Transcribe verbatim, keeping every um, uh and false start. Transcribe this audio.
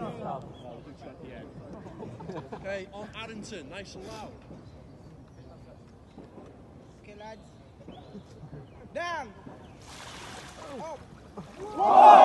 Okay, on Addington, nice and loud. Okay, lads. Down. Up. Whoa!